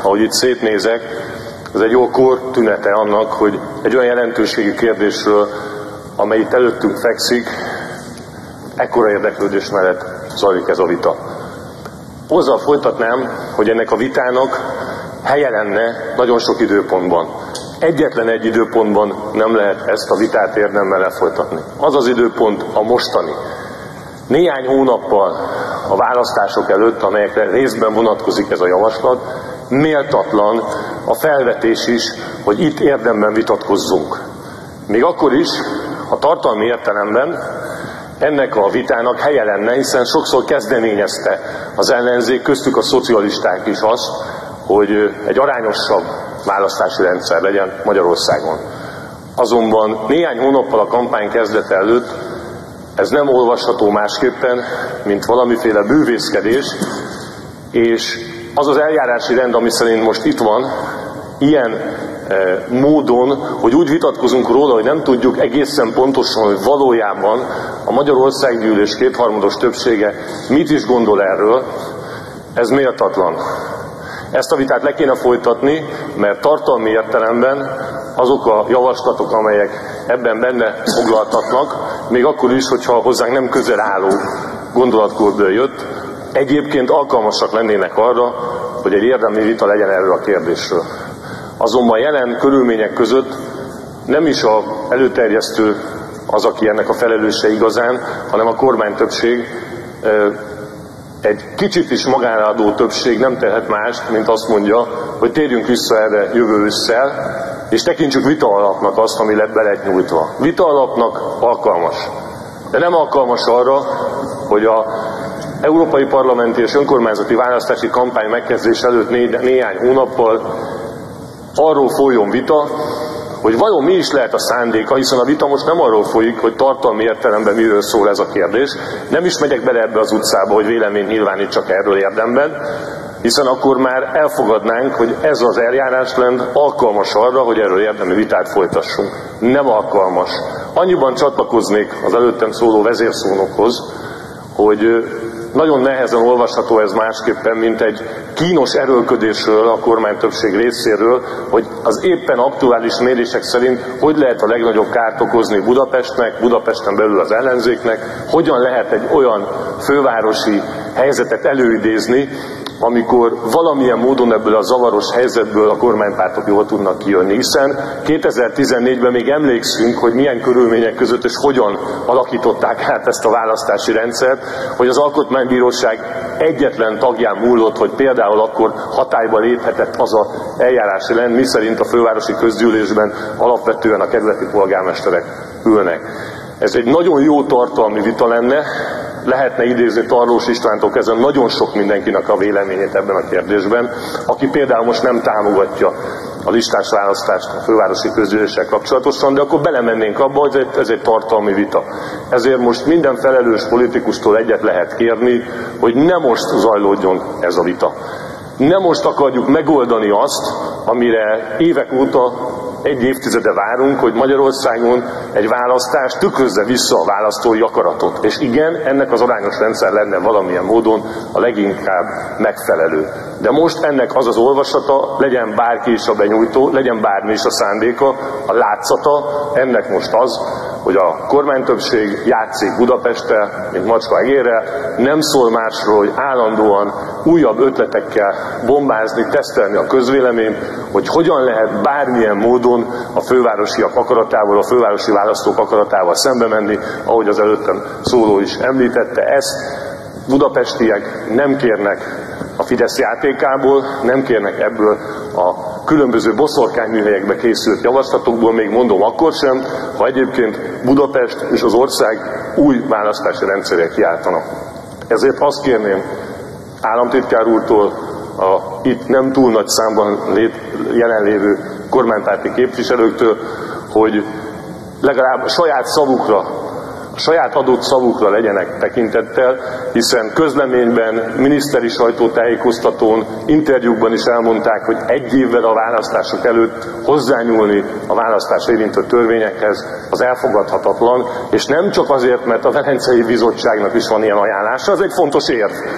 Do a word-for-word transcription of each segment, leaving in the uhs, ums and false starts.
ahogy itt szétnézek, ez egy jó kortünete annak, hogy egy olyan jelentőségi kérdésről, amely itt előttünk fekszik, ekkora érdeklődés mellett zajlik ez a vita. Azzal folytatnám, hogy ennek a vitának helye lenne nagyon sok időpontban. Egyetlen egy időpontban nem lehet ezt a vitát érdemmel lefolytatni. Az az időpont a mostani. Néhány hónappal a választások előtt, amelyekre részben vonatkozik ez a javaslat, méltatlan a felvetés is, hogy itt érdemben vitatkozzunk. Még akkor is, ha tartalmi értelemben ennek a vitának helye lenne, hiszen sokszor kezdeményezte az ellenzék, köztük a szocialisták is azt, hogy egy arányosabb választási rendszer legyen Magyarországon. Azonban néhány hónappal a kampány kezdete előtt ez nem olvasható másképpen, mint valamiféle bűvészkedés, és az az eljárási rend, ami szerint most itt van, ilyen e, módon, hogy úgy vitatkozunk róla, hogy nem tudjuk egészen pontosan, hogy valójában a Magyarországgyűlés kétharmados többsége mit is gondol erről, ez méltatlan. Ezt a vitát le kéne folytatni, mert tartalmi értelemben azok a javaslatok, amelyek ebben benne foglaltatnak, még akkor is, hogyha hozzánk nem közel álló gondolatkórből jött, egyébként alkalmasak lennének arra, hogy egy érdemi vita legyen erről a kérdésről. Azonban jelen körülmények között nem is az előterjesztő az, aki ennek a felelőse igazán, hanem a kormánytöbbség, egy kicsit is magára adó többség nem tehet mást, mint azt mondja, hogy térjünk vissza erre jövő ősszel, és tekintsük vita alapnak azt, ami lett be lett nyújtva. Vita alapnak alkalmas. De nem alkalmas arra, hogy a európai parlamenti és önkormányzati választási kampány megkezdés előtt né- néhány hónappal arról folyjon vita, hogy vajon mi is lehet a szándéka, hiszen a vita most nem arról folyik, hogy tartalmi értelemben miről szól ez a kérdés. Nem is megyek bele ebbe az utcába, hogy véleményt nyilvánítsak erről érdemben, hiszen akkor már elfogadnánk, hogy ez az eljárásrend alkalmas arra, hogy erről érdemi vitát folytassunk. Nem alkalmas. Annyiban csatlakoznék az előttem szóló vezérszónokhoz, hogy nagyon nehezen olvasható ez másképpen, mint egy kínos erőlködésről a kormánytöbbség részéről, hogy az éppen aktuális mérések szerint hogy lehet a legnagyobb kárt okozni Budapestnek, Budapesten belül az ellenzéknek, hogyan lehet egy olyan fővárosi helyzetet előidézni, amikor valamilyen módon ebből a zavaros helyzetből a kormánypártok jól tudnak kijönni, hiszen kétezer-tizennégyben még emlékszünk, hogy milyen körülmények között és hogyan alakították át ezt a választási rendszert, hogy az Alkotmánybíróság egyetlen tagján múlott, hogy például akkor hatályba léphetett az az eljárási rend, miszerint a fővárosi közgyűlésben alapvetően a kerületi polgármesterek ülnek. Ez egy nagyon jó tartalmi vita lenne, lehetne idézni Tarlós Istvántól kezdve nagyon sok mindenkinek a véleményét ebben a kérdésben, aki például most nem támogatja a listás választást a fővárosi közgyűléssel kapcsolatosan, de akkor belemennénk abba, hogy ez egy, ez egy tartalmi vita. Ezért most minden felelős politikustól egyet lehet kérni, hogy ne most zajlódjon ez a vita. Nem most akarjuk megoldani azt, amire évek óta egy évtizede várunk, hogy Magyarországon egy választás tükrözze vissza a választói akaratot. És igen, ennek az arányos rendszer lenne valamilyen módon a leginkább megfelelő. De most ennek az az olvasata, legyen bárki is a benyújtó, legyen bármi is a szándéka, a látszata, ennek most az, hogy a kormánytöbbség játszik Budapesttel, mint macska egérrel, nem szól másról, hogy állandóan újabb ötletekkel bombázni, tesztelni a közvéleményt, hogy hogyan lehet bármilyen módon a fővárosiak akaratával, a fővárosi választók akaratával szembe menni, ahogy az előttem szóló is említette. Ezt budapestiek nem kérnek a Fidesz játékából, nem kérnek ebből a különböző boszorkányműhelyekbe készült javaslatokból, még mondom akkor sem, ha egyébként Budapest és az ország új választási rendszerre kiáltanak. Ezért azt kérném államtitkár úrtól, a itt nem túl nagy számban lét, jelenlévő kormánypárti képviselőktől, hogy legalább a saját szavukra, a saját adott szavukra legyenek tekintettel, hiszen közleményben, miniszteri sajtótájékoztatón, interjúkban is elmondták, hogy egy évvel a választások előtt hozzányúlni a választás érintő törvényekhez az elfogadhatatlan, és nem csak azért, mert a Velencei Bizottságnak is van ilyen ajánlása, az egy fontos érv,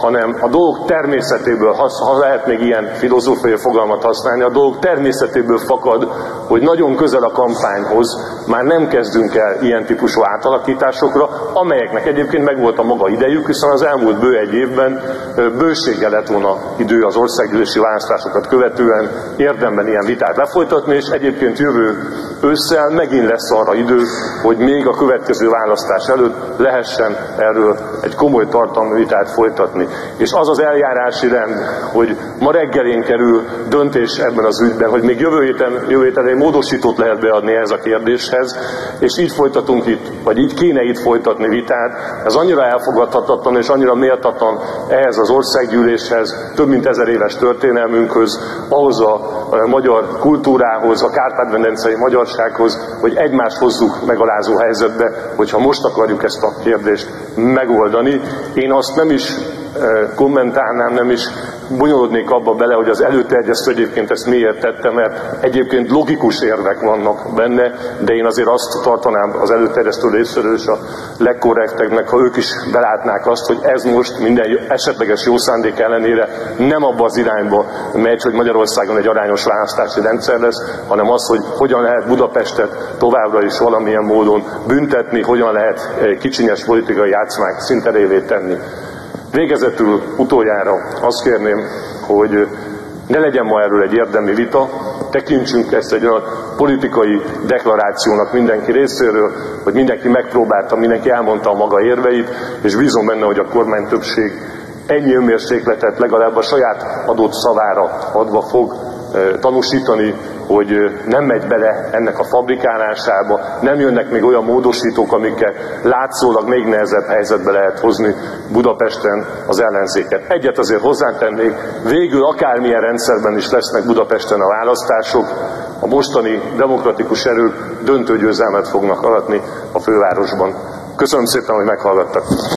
hanem a dolgok természetéből, ha, ha lehet még ilyen filozófiai fogalmat használni, a dolgok természetéből fakad, hogy nagyon közel a kampányhoz már nem kezdünk el ilyen típusú átalakításokra, amelyeknek egyébként megvolt a maga idejük, hiszen az elmúlt bő egy évben bőséggel lett volna idő az országgyűlési választásokat követően érdemben ilyen vitát lefolytatni, és egyébként jövő ősszel megint lesz arra idő, hogy még a következő választás előtt lehessen erről egy komoly tartalmú vitát folytatni. És az az eljárási rend, hogy ma reggelén kerül döntés ebben az ügyben, hogy még jövő héten, jövő héten egy módosítót lehet beadni ehhez a kérdéshez, és így folytatunk itt, vagy így kéne itt folytatni vitát, ez annyira elfogadhatatlan és annyira méltatlan ehhez az országgyűléshez, több mint ezer éves történelmünkhöz, ahhoz a magyar kultúrához, a kárpát-medencei magyarsághoz, hogy egymást hozzuk megalázó helyzetbe, hogyha most akarjuk ezt a kérdést megoldani. Én azt nem is kommentálnám, nem is bonyolódnék abba bele, hogy az előterjesztő egyébként ezt miért tette, mert egyébként logikus érvek vannak benne, de én azért azt tartanám az előterjesztő részéről és a legkorrektebbnek, ha ők is belátnák azt, hogy ez most minden esetleges jó szándék ellenére nem abba az irányba megy, hogy Magyarországon egy arányos választási rendszer lesz, hanem az, hogy hogyan lehet Budapestet továbbra is valamilyen módon büntetni, hogyan lehet kicsinyes politikai játszmák szinterévé tenni. Végezetül utoljára azt kérném, hogy ne legyen ma erről egy érdemi vita, tekintsünk ezt egy olyan politikai deklarációnak mindenki részéről, hogy mindenki megpróbálta, mindenki elmondta a maga érveit, és bízom benne, hogy a kormány többség ennyi önmérsékletet legalább a saját adott szavára adva fog tanúsítani, hogy nem megy bele ennek a fabrikálásába, nem jönnek még olyan módosítók, amikkel látszólag még nehezebb helyzetbe lehet hozni Budapesten az ellenzéket. Egyet azért hozzátennék, végül akármilyen rendszerben is lesznek Budapesten a választások, a mostani demokratikus erők döntő győzelmet fognak aratni a fővárosban. Köszönöm szépen, hogy meghallgattak.